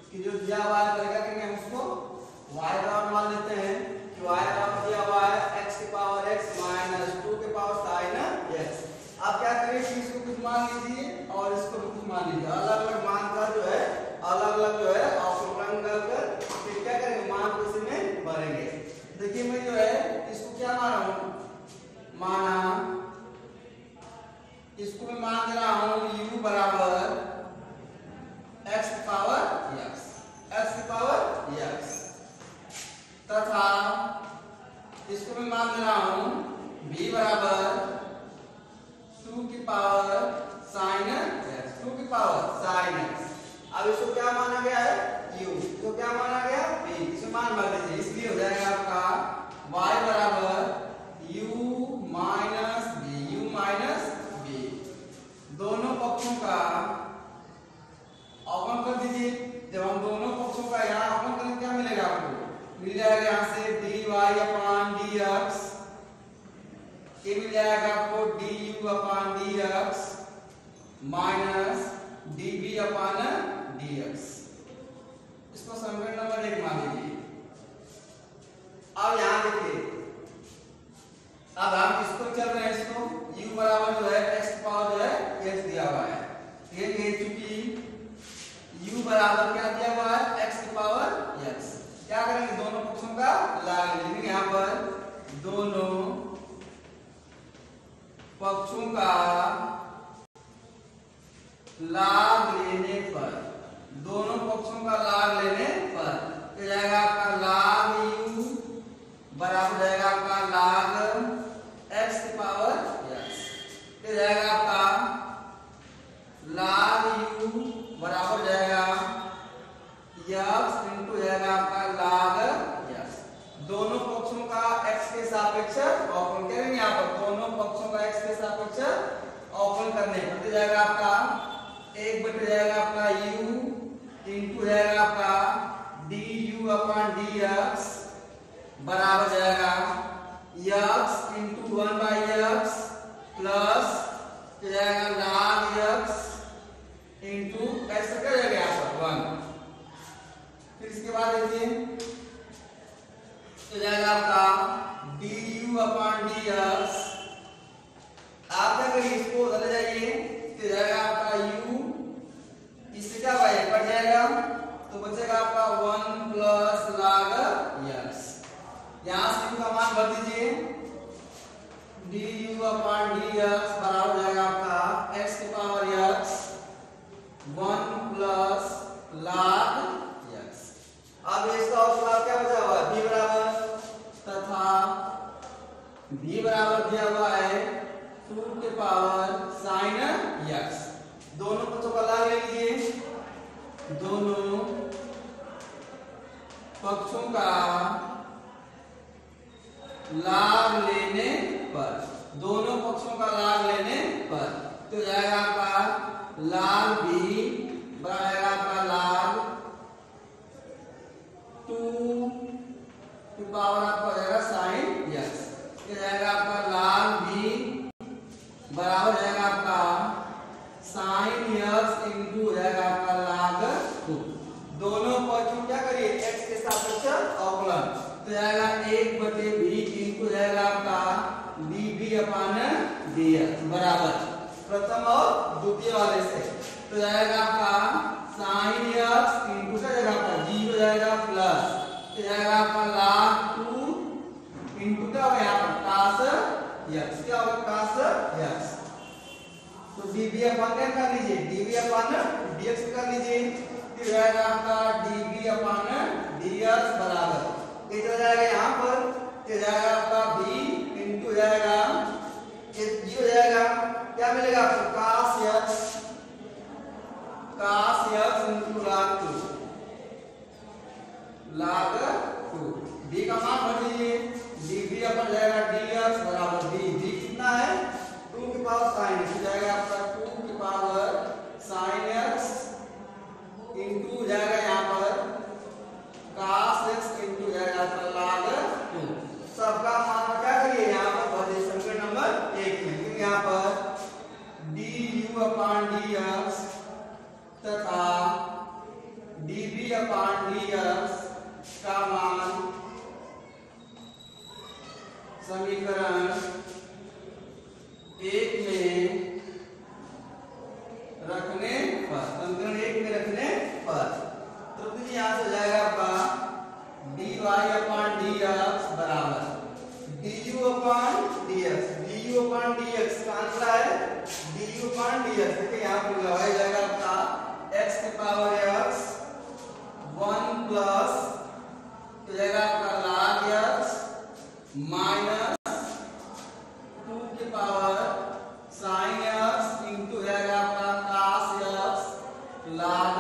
कि जो दिया हुआ है क्या करेंगे हम उसको y बराबर मान लेते हैं कि y बराबर दिया हुआ है x की पावर x माइनस 2 के पावर sin x। अब क्या करें कि इसको कुछ मान लीजिए और इसको भी कुछ मान लीजिए, अलग अलग मान का जो है अलग अलग जो है ऑपरेंड कर फिर क्या करेंगे मान को इसमें भरेंगे। देखिए मैं जो है इसको क्या मान रहा हूँ, माना इसको मैं मान दे रहा हूँ u बराबर x की पावर x तथा इसको मैं मान दे रहा हूँ v बराबर 2 की पावर sin x 2 की पावर sin x। अब इसको क्या माना गया है u, तो क्या माना गया v, इसे मान भर दीजिए, इसलिए हो जाएगा आपका y बराबर u माइनस v, दोनों पक्षों का अवकलन कर दीजिए। जब हम दोनों पक्षों का यहाँ अवकलन करेंगे क्या मिलेगा आपको, मिल जाएगा यहाँ से dy अपान dx, ये मिल जाएगा आपको du upon dx minus dv upon dx। इसको समीकरण नंबर 1 मान लीजिए। अब यहाँ देखिए, अब हम इसको चल रहे हैं, इसको u बराबर जो है x पावर जो है x दिया हुआ है, ये चूंकि u बराबर क्या दिया हुआ है x की पावर x, क्या करेंगे दोनों पक्षों का लाग लेंगे। यहाँ पर दोनों पक्षों का लाग लेने पर, दोनों पक्षों का लाग लेने पर तो जाएगा आपका लाग u बराबर जाएगा आपका लाग x की पावर x, तो जाएगा आपका लाग u बराबर जाएगा x इनटू जाएगा आपका लाग x। दोनों पक्षों का x के सापेक्ष अवकलन करेंगे, यहाँ पर दोनों पक्षों का x के सापेक्ष अवकलन करने पर तो जाएगा आपका 1 बटे जाएगा आपका u इनटू जाएगा आपका du अपान dx बराबर जाएगा x इनटू 1/x प्लस जाएगा log x इनटू x क्या जाएगा यहाँ पर 1। फिर इसके बाद देखिए तो जाएगा आपका du अपान dx, आप क्या करिए इसको उधर जाइए तो जाएगा आपका u, इससे क्या भाई कट जाएगा तो बचेगा आपका 1 प्लस log x। यहाँ से का मान भर दीजिए du अपान dx बराबर जाएगा आपका x की power x 1 plus log x। अब इसका उत्तर क्या बचा हुआ है v बराबर, तथा v बराबर दिया हुआ है 2 के पावर sin x। दोनों पक्षों का लाग ले लीजिए, दोनों पक्षों का लाग लेने पर, दोनों पक्षों का लाग लेने पर तो जाएगा आपका लाग v बराबर आपका लाग 2 की पावर आपका जाएगा sin x, ये जाएगा आपका लाग v बराबर जाएगा आपका sin x इनटू जाएगा आपका लाग 2। दोनों पक्षों क्या करिए x के सापेक्ष अवकलन तो जाएगा 1 बटे v इनटू जाएगा आपका dv अपान dx बराबर प्रथम और द्वितीय वाले से तो जाएगा आपका sin x इनटू क्या जाएगा आपका g हो जाएगा प्लस तो जाएगा आपका log 2 इनटू क्या होगा यहाँ पर cos x, क्या होगा cos x। तो dv अपान क्या कर लीजिए dv अपान dx कर लीजिए, फिर जाएगा आपका dv अपान dx बराबर ये हो जाएगा यहाँ पर ये जाएगा आपका v इनटू जाएगा ये g हो जाएगा क्या मिलेगा आपको cos x into log 2 v का मान भर दीजिए dv अपन जाएगा dx बराबर v कितना है 2 की पावर sin x जाएगा आपका 2 की पावर sin x इनटू जाएगा यहाँ पर cos x इनटू जाएगा आपका log 2। सबका मान क्या करिए यहाँ पर भर दीजिए समीकरण नंबर 1 में, क्योंकि यहाँ पर du अपान dx तथा dv अपॉन डी एक्स का मान समीकरण 1 में रखने पर तो फिर यहां से हो जाएगा आपका dy अपॉन dx बराबर du अपॉन dx का आंसर है du अपॉन dx। देखिए यहां पर लगाया जाएगा आपका x की पावर x 1 प्लस हो जाएगा आपका log x माइनस 2 की पावर sin x इंटू जाएगा आपका cos x log